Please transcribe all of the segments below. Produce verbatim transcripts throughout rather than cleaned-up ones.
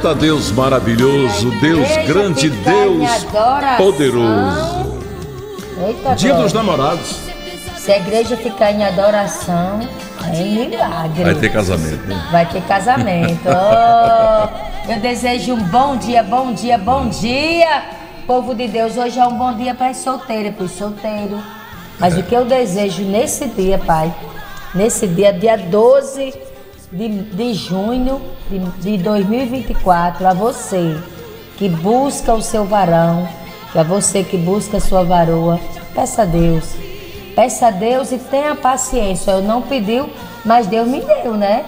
Eita Deus maravilhoso, Deus grande, Deus poderoso. Eita, Dia glória. dos Namorados. Se a igreja ficar em adoração, é milagre. Vai ter casamento, né? Vai ter casamento. Oh, eu desejo um bom dia, bom dia, bom dia, povo de Deus. Hoje é um bom dia para os solteiros, para os solteiros. Mas É. o que eu desejo nesse dia, Pai, nesse dia, dia doze de, de junho de, de dois mil e vinte e quatro, a você que busca o seu varão, a você que busca a sua varoa, peça a Deus. Peça a Deus e tenha paciência. Eu não pediu, mas Deus me deu, né?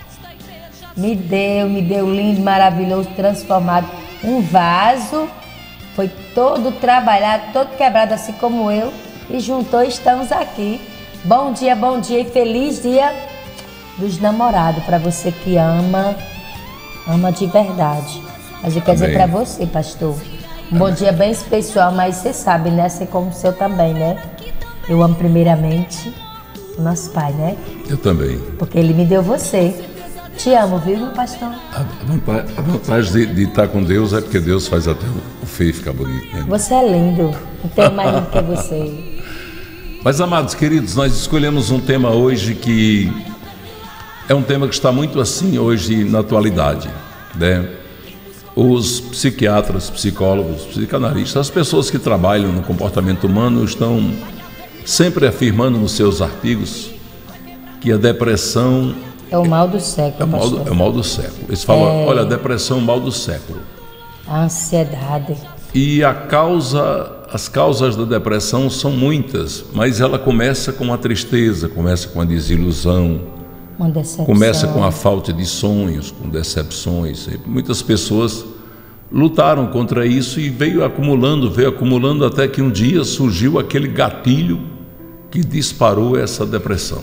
Me deu, me deu lindo, maravilhoso, transformado. Um vaso, foi todo trabalhado, todo quebrado, assim como eu. E juntou, estamos aqui. Bom dia, bom dia e feliz dia dos namorados. Para você que ama, ama de verdade. Mas eu quero dizer para você, pastor, um bom dia bem especial, mas você sabe, né? Assim como o seu também, né? Eu amo primeiramente o nosso Pai, né? Eu também. Porque Ele me deu você. Te amo, viu, meu pastor? A vantagem, a vantagem de, de estar com Deus é porque Deus faz até o feio ficar bonito, né? Você é lindo. Não tem mais lindo que você. Mas, amados queridos, nós escolhemos um tema hoje que é um tema que está muito assim hoje na atualidade, né? Os psiquiatras, psicólogos, psicanalistas, as pessoas que trabalham no comportamento humano estão sempre afirmando nos seus artigos que a depressão É o mal do século, é o mal do, pastor. é o mal do século. Eles falam, É. olha, a depressão é o mal do século. A ansiedade. E a causa, as causas da depressão são muitas, mas ela começa com a tristeza, começa com a desilusão, Uma decepção. começa com a falta de sonhos, com decepções. E muitas pessoas lutaram contra isso e veio acumulando, veio acumulando até que um dia surgiu aquele gatilho que disparou essa depressão.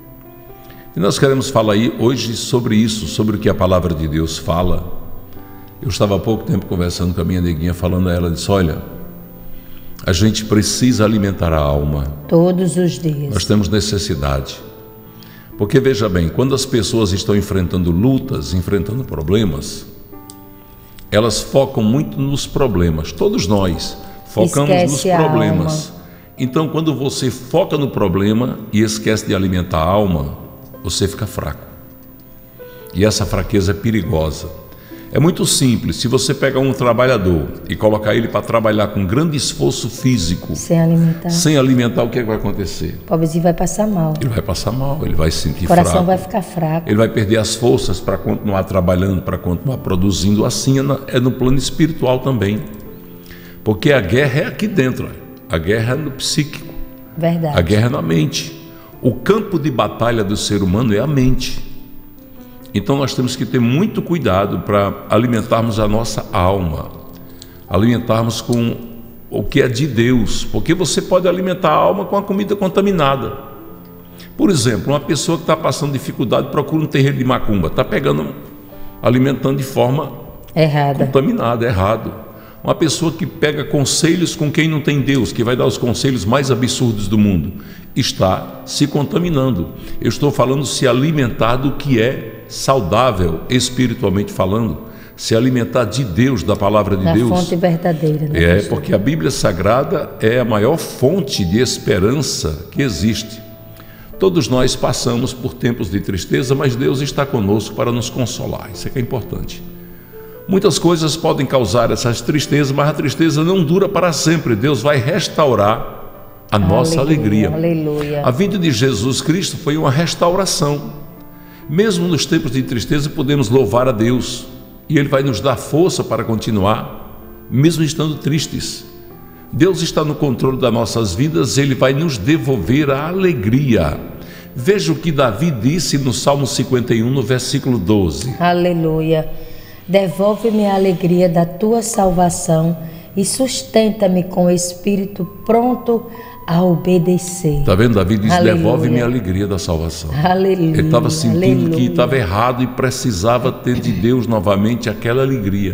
E nós queremos falar aí hoje sobre isso, sobre o que a palavra de Deus fala. Eu estava há pouco tempo conversando com a minha neguinha, falando a ela, disse, olha, a gente precisa alimentar a alma. Todos os dias. Nós temos necessidade. Porque veja bem, quando as pessoas estão enfrentando lutas, enfrentando problemas, elas focam muito nos problemas. Todos nós focamos Esquece nos a problemas. alma. Então, quando você foca no problema e esquece de alimentar a alma, você fica fraco. E essa fraqueza é perigosa. É muito simples. Se você pegar um trabalhador e colocar ele para trabalhar com grande esforço físico, Sem alimentar. sem alimentar, o que, é que vai acontecer? O pobrezinho vai passar mal. Ele vai passar mal, ele vai se sentir O coração fraco. vai ficar fraco. Ele vai perder as forças para continuar trabalhando, para continuar produzindo. Assim é, na, é no plano espiritual também. Porque a guerra é aqui dentro. A guerra é no psíquico. Verdade. A guerra é na mente. O campo de batalha do ser humano é a mente. Então nós temos que ter muito cuidado para alimentarmos a nossa alma. Alimentarmos com o que é de Deus. Porque você pode alimentar a alma com a comida contaminada. Por exemplo, uma pessoa que está passando dificuldade procura um terreiro de macumba. Está pegando, alimentando de forma Errada. contaminada, errado. Uma pessoa que pega conselhos com quem não tem Deus, que vai dar os conselhos mais absurdos do mundo, está se contaminando. Eu estou falando se alimentar do que é saudável, espiritualmente falando, se alimentar de Deus, da palavra de Da Deus. fonte verdadeira. Né, É, pastor? porque a Bíblia Sagrada é a maior fonte de esperança que existe. Todos nós passamos por tempos de tristeza, mas Deus está conosco para nos consolar. Isso é que é importante. Muitas coisas podem causar essas tristezas, mas a tristeza não dura para sempre. Deus vai restaurar a nossa alegria. Aleluia. A vinda de Jesus Cristo foi uma restauração. Mesmo nos tempos de tristeza, podemos louvar a Deus. E Ele vai nos dar força para continuar, mesmo estando tristes. Deus está no controle das nossas vidas, Ele vai nos devolver a alegria. Veja o que Davi disse no Salmo cinquenta e um, no versículo doze. Aleluia. Devolve-me a alegria da tua salvação e sustenta-me com o espírito pronto a obedecer. Está vendo? Davi diz, Aleluia. devolve-me a alegria da salvação. Aleluia. Ele estava sentindo Aleluia. que estava errado e precisava ter de Deus novamente aquela alegria.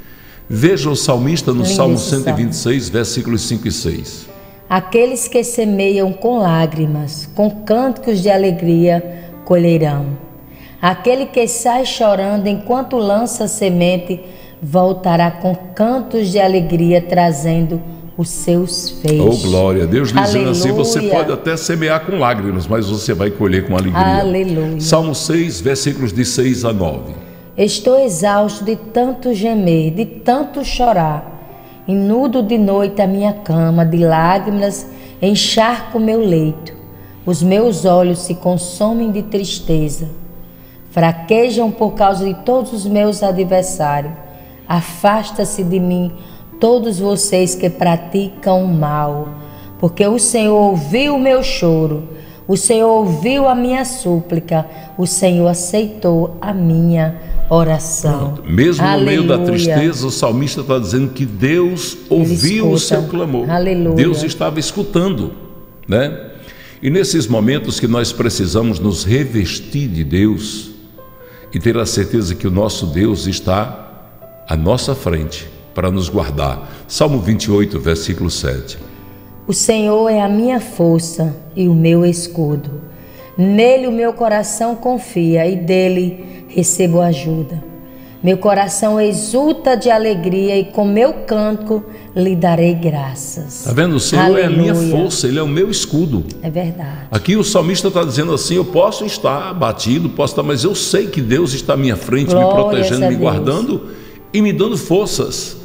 Veja o salmista no Lindo Salmo esse cento e vinte e seis, versículos cinco e seis. Aqueles que semeiam com lágrimas, com cânticos de alegria, colherão. Aquele que sai chorando enquanto lança semente, voltará com cantos de alegria, trazendo os seus feixes. Oh, glória a Deus, dizendo Aleluia. assim, você pode até semear com lágrimas, mas você vai colher com alegria. Aleluia. Salmo seis, versículos de seis a nove. Estou exausto de tanto gemer, de tanto chorar. Inudo de noite a minha cama, de lágrimas encharco meu leito. Os meus olhos se consomem de tristeza. Fraquejam por causa de todos os meus adversários. Afasta-se de mim todos vocês que praticam o mal, porque o Senhor ouviu o meu choro, o Senhor ouviu a minha súplica, o Senhor aceitou a minha oração. Pronto. Mesmo Aleluia. no meio da tristeza, o salmista está dizendo que Deus ouviu o seu clamor. Aleluia. Deus estava escutando, né? E nesses momentos que nós precisamos nos revestir de Deus e ter a certeza que o nosso Deus está à nossa frente para nos guardar. Salmo vinte e oito, versículo sete. O Senhor é a minha força e o meu escudo. Nele o meu coração confia e dele recebo ajuda. Meu coração exulta de alegria e com meu canto lhe darei graças. Está vendo? O Senhor Aleluia. É a minha força, Ele é o meu escudo. É verdade. Aqui o salmista está dizendo assim, eu posso estar abatido, posso estar, mas eu sei que Deus está à minha frente, Glórias me protegendo, me Deus. guardando e me dando forças.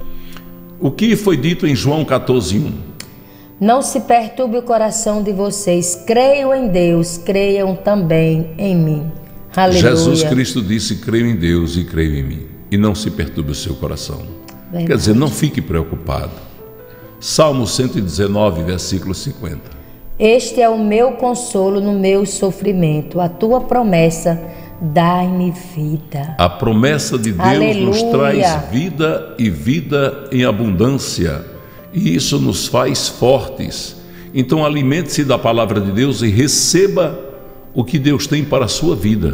O que foi dito em João quatorze, um? Não se perturbe o coração de vocês, creiam em Deus, creiam também em mim. Aleluia. Jesus Cristo disse, creio em Deus e creio em mim. E não se perturbe o seu coração. Verdade. Quer dizer, não fique preocupado. Salmo cento e dezenove, versículo cinquenta. Este é o meu consolo no meu sofrimento, a tua promessa dai-me vida. A promessa de Deus Aleluia. Nos traz vida e vida em abundância. E isso nos faz fortes. Então alimente-se da palavra de Deus e receba o que Deus tem para a sua vida.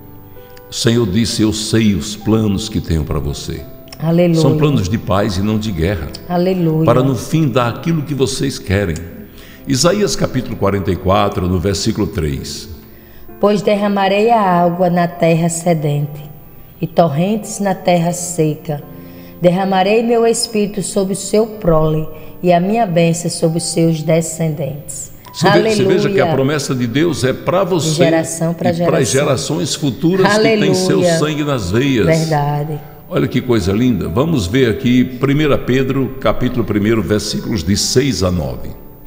O Senhor disse, eu sei os planos que tenho para você. Aleluia. São planos de paz e não de guerra. Aleluia. Para no fim dar aquilo que vocês querem. Isaías capítulo quarenta e quatro, no versículo três. Pois derramarei a água na terra sedente e torrentes na terra seca. Derramarei meu espírito sobre o seu prole e a minha bênção sobre os seus descendentes. Você, ve, você veja que a promessa de Deus é para você de geração para e geração. para gerações futuras Aleluia. Que têm seu sangue nas veias. Verdade. Olha que coisa linda. Vamos ver aqui primeira Pedro, capítulo um, versículos de seis a nove.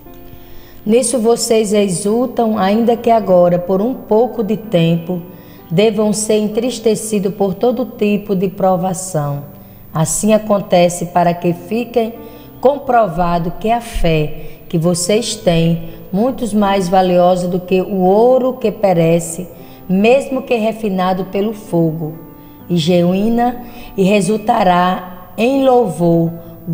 Nisso vocês exultam, ainda que agora, por um pouco de tempo, devam ser entristecidos por todo tipo de provação. Assim acontece para que fiquem comprovado que a fé que vocês têm, muito mais valiosa do que o ouro que perece, mesmo que refinado pelo fogo, e genuína, e resultará em louvor,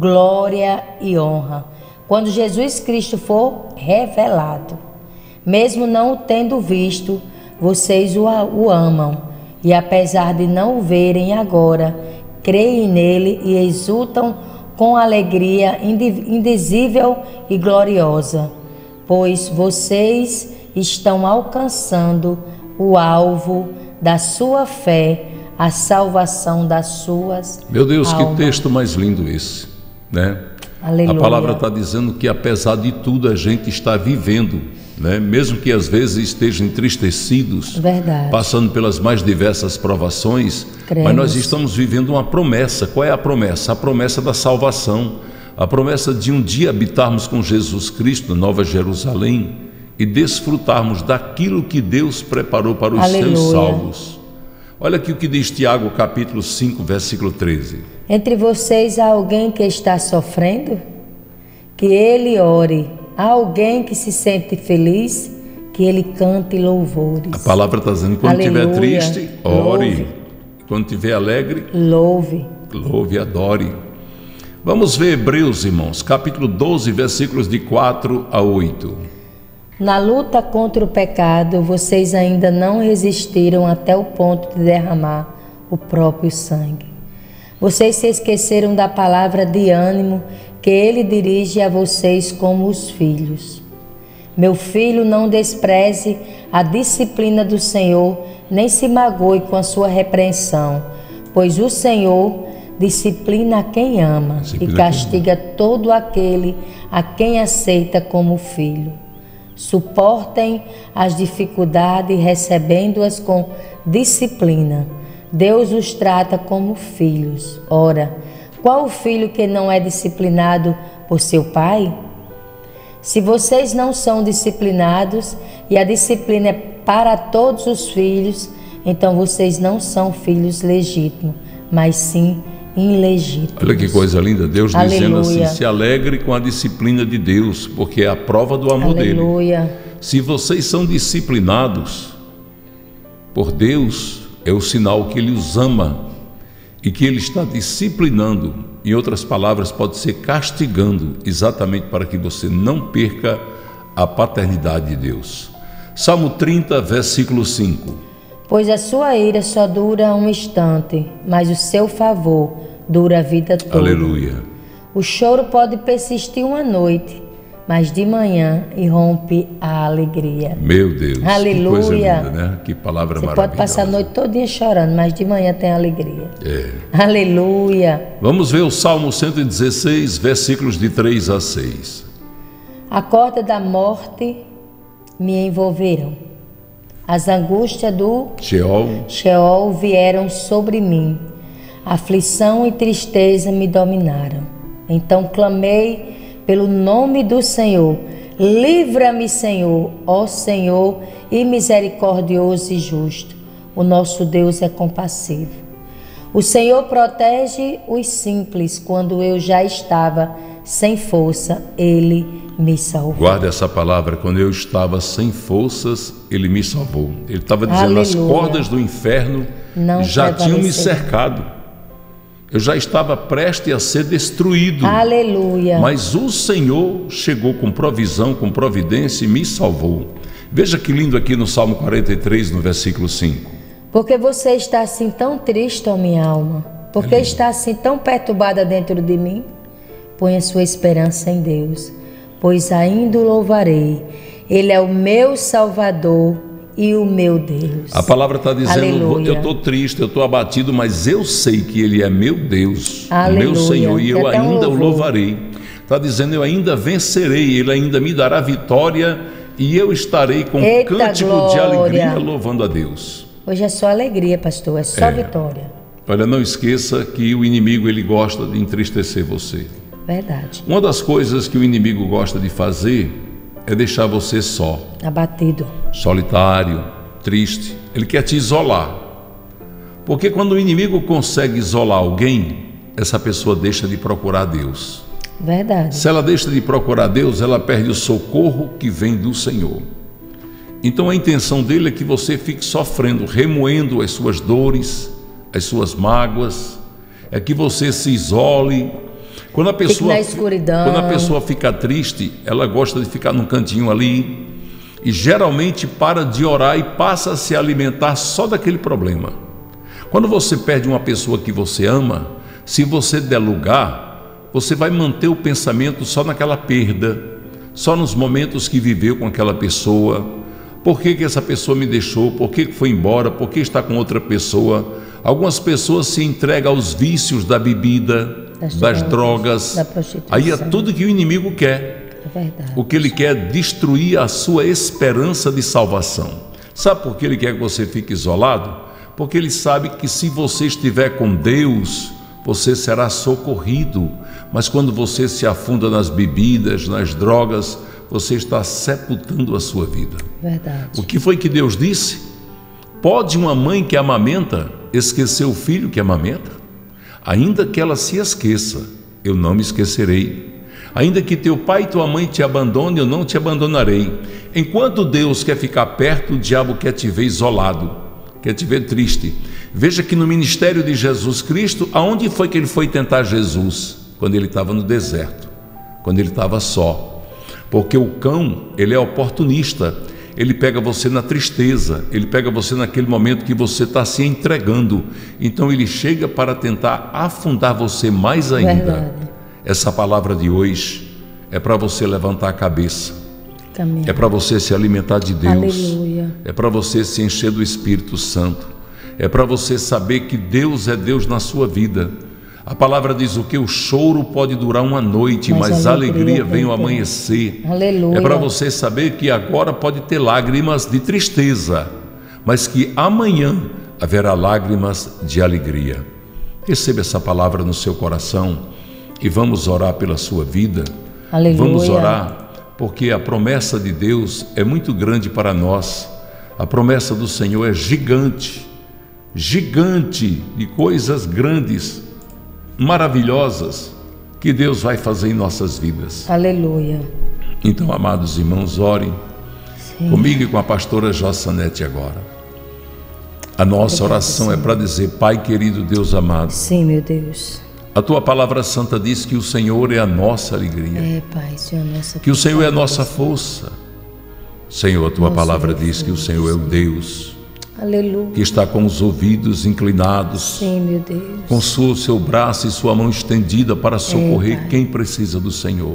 glória e honra, quando Jesus Cristo for revelado. Mesmo não o tendo visto, vocês o, o amam, e apesar de não o verem agora, creem nele e exultam com alegria indizível e gloriosa, pois vocês estão alcançando o alvo da sua fé, a salvação das suas Meu Deus, almas. Que texto mais lindo esse, né? Aleluia. A palavra está dizendo que apesar de tudo a gente está vivendo, né? Mesmo que às vezes estejam entristecidos, Verdade. Passando pelas mais diversas provações, Cremos. Mas nós estamos vivendo uma promessa. Qual é a promessa? A promessa da salvação, a promessa de um dia habitarmos com Jesus Cristo na Nova Jerusalém e desfrutarmos daquilo que Deus preparou para os Aleluia. Seus salvos. Olha aqui o que diz Tiago capítulo cinco, versículo treze. Entre vocês há alguém que está sofrendo? Que ele ore. Há alguém que se sente feliz? Que ele cante louvores. A palavra está dizendo, quando estiver triste, ore. Louve. Quando estiver alegre, louve. Louve e adore. Vamos ver Hebreus, irmãos, capítulo doze, versículos de quatro a oito. Na luta contra o pecado, vocês ainda não resistiram até o ponto de derramar o próprio sangue. Vocês se esqueceram da palavra de ânimo que ele dirige a vocês como os filhos. Meu filho, não despreze a disciplina do Senhor, nem se magoe com a sua repreensão, pois o Senhor disciplina a quem ama disciplina e castiga quem... todo aquele a quem aceita como filho. Suportem as dificuldades recebendo-as com disciplina. Deus os trata como filhos. Ora, qual o filho que não é disciplinado por seu pai? Se vocês não são disciplinados e a disciplina é para todos os filhos, então vocês não são filhos legítimos, mas sim ilegítimos. Olha que coisa linda, Deus Aleluia. Dizendo assim, se alegre com a disciplina de Deus, porque é a prova do amor Aleluia. Dele. Se vocês são disciplinados por Deus, é o sinal que Ele os ama e que Ele está disciplinando. Em outras palavras, pode ser castigando, exatamente para que você não perca a paternidade de Deus. Salmo trinta, versículo cinco. Pois a sua ira só dura um instante, mas o seu favor dura a vida toda. Aleluia. O choro pode persistir uma noite, mas de manhã irrompe a alegria. Meu Deus, Aleluia. Que coisa linda, né? Que palavra Você maravilhosa. Você pode passar a noite todinha chorando, mas de manhã tem alegria. É. Aleluia. Vamos ver o Salmo cento e dezesseis, versículos de três a seis. A corda da morte me envolveram. As angústias do Sheol. Sheol vieram sobre mim. Aflição e tristeza me dominaram. Então clamei pelo nome do Senhor. Livra-me, Senhor, ó Senhor, e misericordioso e justo. O nosso Deus é compassivo. O Senhor protege os simples. Quando eu já estava sem força, Ele me salvou. Guarda essa palavra, quando eu estava sem forças, Ele me salvou. Ele estava dizendo, Aleluia. As cordas do inferno Não já tinham me cercado. Eu já estava prestes a ser destruído. Aleluia. Mas o Senhor chegou com provisão, com providência e me salvou. Veja que lindo aqui no Salmo quarenta e três, no versículo cinco. Porque você está assim tão triste, ó minha alma? Porque é está assim tão perturbada dentro de mim? Ponha sua esperança em Deus, pois ainda o louvarei. Ele é o meu Salvador e o meu Deus. A palavra está dizendo, Aleluia. Eu estou triste, eu estou abatido, mas eu sei que Ele é meu Deus, Aleluia. meu Senhor, e eu Até ainda um o louvarei. Está dizendo, eu ainda vencerei, Ele ainda me dará vitória e eu estarei com Eita, cântico glória. de alegria louvando a Deus. Hoje é só alegria, pastor, é só É. vitória. Olha, não esqueça que o inimigo ele gosta de entristecer você. Verdade. Uma das coisas que o inimigo gosta de fazer é deixar você só, Abatido. solitário, triste. Ele quer te isolar. Porque quando o inimigo consegue isolar alguém, essa pessoa deixa de procurar Deus. Verdade. Se ela deixa de procurar Deus, ela perde o socorro que vem do Senhor. Então a intenção dele é que você fique sofrendo, remoendo as suas dores, as suas mágoas, é que você se isole. Quando a pessoa, na escuridão. Quando a pessoa fica triste, ela gosta de ficar num cantinho ali e geralmente para de orar e passa a se alimentar só daquele problema. Quando você perde uma pessoa que você ama, se você der lugar, você vai manter o pensamento só naquela perda, só nos momentos que viveu com aquela pessoa. Por que que essa pessoa me deixou? Por que que foi embora? Por que está com outra pessoa? Algumas pessoas se entregam aos vícios da bebida, das, das drogas, da prostituição. Aí é tudo que o inimigo quer. É verdade. O que ele quer é destruir a sua esperança de salvação. Sabe por que ele quer que você fique isolado? Porque ele sabe que se você estiver com Deus, você será socorrido. Mas quando você se afunda nas bebidas, nas drogas, você está sepultando a sua vida. Verdade. O que foi que Deus disse? Pode uma mãe que amamenta esquecer o filho que amamenta? Ainda que ela se esqueça, eu não me esquecerei. Ainda que teu pai e tua mãe te abandone, eu não te abandonarei. Enquanto Deus quer ficar perto, o diabo quer te ver isolado, quer te ver triste. Veja que no ministério de Jesus Cristo, aonde foi que ele foi tentar Jesus? Quando ele estava no deserto, quando ele estava só. Porque o cão, ele é oportunista, ele pega você na tristeza, ele pega você naquele momento que você está se entregando, então ele chega para tentar afundar você mais ainda. Verdade. Essa palavra de hoje é para você levantar a cabeça, Exatamente. É para você se alimentar de Deus. Aleluia. É para você se encher do Espírito Santo. É para você saber que Deus é Deus na sua vida. A palavra diz o que? O choro pode durar uma noite, mas, mas a alegria, alegria vem ao amanhecer. Aleluia. É para você saber que agora pode ter lágrimas de tristeza, mas que amanhã haverá lágrimas de alegria. Receba essa palavra no seu coração e vamos orar pela sua vida. Aleluia. Vamos orar porque a promessa de Deus é muito grande para nós. A promessa do Senhor é gigante, gigante de coisas grandes, maravilhosas que Deus vai fazer em nossas vidas. Aleluia. Então, amados irmãos, orem Sim. comigo e com a pastora Jossanete agora. A nossa Obrigado, oração Senhor. É para dizer: Pai querido, Deus amado. Sim, meu Deus. A tua palavra santa diz que o Senhor é a nossa alegria. É, Pai, Senhor, a nossa que o Senhor é a nossa força. Senhor, a tua nossa palavra Deus, diz que o Senhor é o Deus. Aleluia. Que está com os ouvidos inclinados. Sim, meu Deus. Com o seu braço e sua mão estendida para socorrer é, quem precisa do Senhor.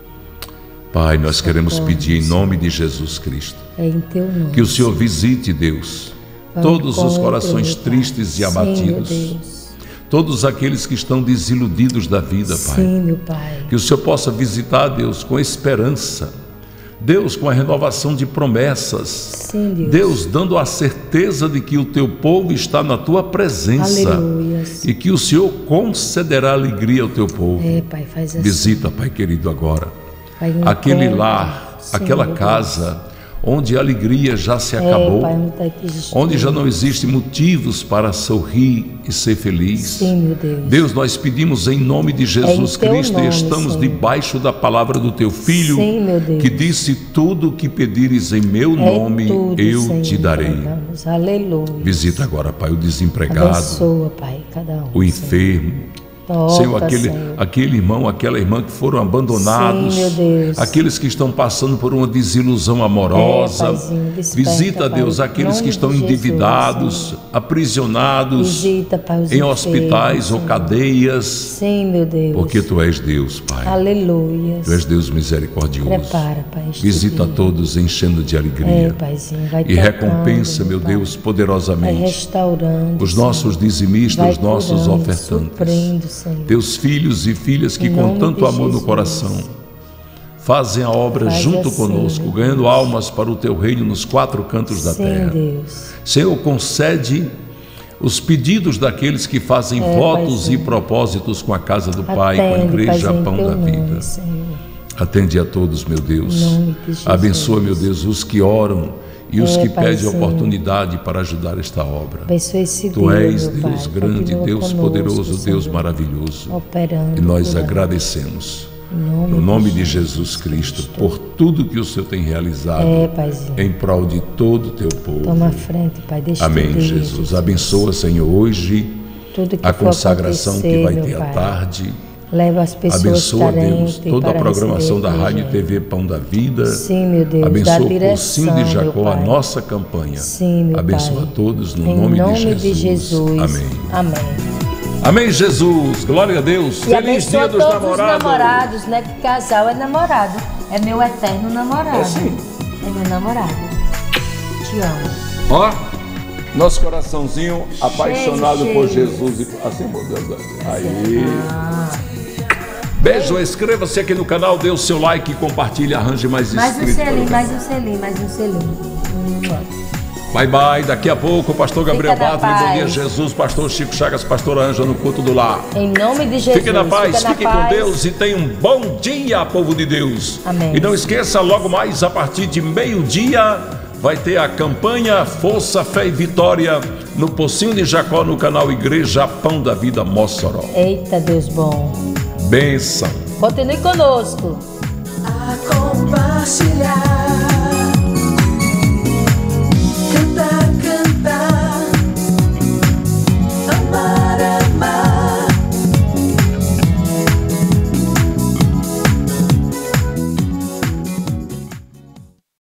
Pai, nós Socorre, queremos pedir em nome de Jesus Cristo. É em teu nome. Que o Senhor visite, Deus, Vamos todos os corações tristes e abatidos. Sim, meu Deus. Todos aqueles que estão desiludidos da vida, Pai. Sim, meu Pai. Que o Senhor possa visitar, Deus, com esperança. Deus, com a renovação de promessas. Sim, Deus. Deus, dando a certeza de que o teu povo está na tua presença. Aleluia. E que o Senhor concederá alegria ao teu povo. É, Pai, faz assim. Visita, Pai querido, agora. Pai, aquele conta. lar, Sim, aquela casa, onde a alegria já se acabou. É, Pai, não tá onde já não existem motivos para sorrir e ser feliz. Sim, meu Deus. Deus, nós pedimos em nome de Jesus é Cristo nome, e estamos Senhor. Debaixo da palavra do teu Filho. Sim, meu Deus. Que disse: tudo o que pedires em meu é nome tudo, eu Senhor, te darei. Pregamos. Aleluia. Visita agora, Pai, o desempregado. Abençoa, Pai, cada um. O enfermo. Toca, Senhor, aquele, Senhor. aquele irmão, aquela irmã que foram abandonados. Sim, meu Deus. Aqueles que estão passando por uma desilusão amorosa. É, Paizinho, desperta, Visita, Deus, Pai, aqueles que estão Jesus, endividados, Senhor. aprisionados. Visita, Pai, os em hospitais enfermos, ou Senhor. cadeias. Sim, meu Deus. Porque Tu és Deus, Pai. Aleluia. Tu és Deus misericordioso. Prepara, Pai, este Visita dia. todos enchendo de alegria. É, Paizinho, vai e tocando, recompensa, meu Pai. Deus, poderosamente. Vai restaurando, os Senhor. nossos dizimistas, Vai os nossos curando, ofertantes. suprindo, Senhor. Teus filhos e filhas que Em com nome tanto de amor no Jesus. coração fazem a obra Faz junto assim, conosco, meu ganhando Deus. almas para o Teu reino nos quatro cantos da Sim, terra. Deus. Senhor, concede os pedidos daqueles que fazem É, votos Paizinho. e propósitos com a casa do Pai, Atende, com a igreja Paizinho, Pão teu da nome, Vida. Senhor. Atende a todos, meu Deus. Em nome de Jesus. Abençoa, meu Deus, os que oram e os É, que pedem Paizinho. oportunidade para ajudar esta obra. Abençoa esse Tu dia, és meu Deus Pai. grande, Continua Deus conosco, poderoso, Deus Senhor. maravilhoso. Operando, E nós curando. agradecemos, Em nome no nome de de Jesus Cristo, por tudo que o Senhor tem realizado É, Paizinho. em prol de todo o teu povo. Toma a frente, Pai. Deixa Amém, tu dia, Jesus. Abençoa, Senhor, hoje Tudo que a for consagração que vai acontecer, ter meu à Pai. tarde. Leva as pessoas Abençoa, Deus, carentes toda a para programação da receber Rádio e Evangelho. T V Pão da Vida. Sim, meu Deus. Abençoa Dá o direção, Cursinho de Jacó, meu a Pai. nossa campanha. Sim, meu Abençoa Pai. a todos no Em nome, nome de Jesus. de Jesus. Amém. Amém. Amém, Jesus. Glória a Deus. E Feliz abençoa dia dos todos namorados. os namorados, né? Que casal é namorado. É meu eterno namorado. É sim. É meu namorado. Te amo. Ó, nosso coraçãozinho apaixonado Cheio, por cheio. Jesus. e Assim, meu Deus. Aí. Ah. Beijo, inscreva-se aqui no canal, dê o seu like e compartilhe, arranje mais Mais um inscritos. para o selinho, canal. mais um selinho, mais um selinho. Hum. Bye, bye. Daqui a pouco, o pastor Gabriel Fica na Bartoli, bom dia, paz. Jesus, pastor Chico Chagas, pastora Ângela no culto do lar. Em nome de Jesus. Fique na paz, fica na fique paz. com Deus e tenha um bom dia, povo de Deus. Amém. E não esqueça, logo mais, a partir de meio-dia, vai ter a campanha Força, Fé e Vitória no Pocinho de Jacó, no canal Igreja Pão da Vida Mossoró. Eita, Deus bom. Bênção. Continue conosco. A compartilhar.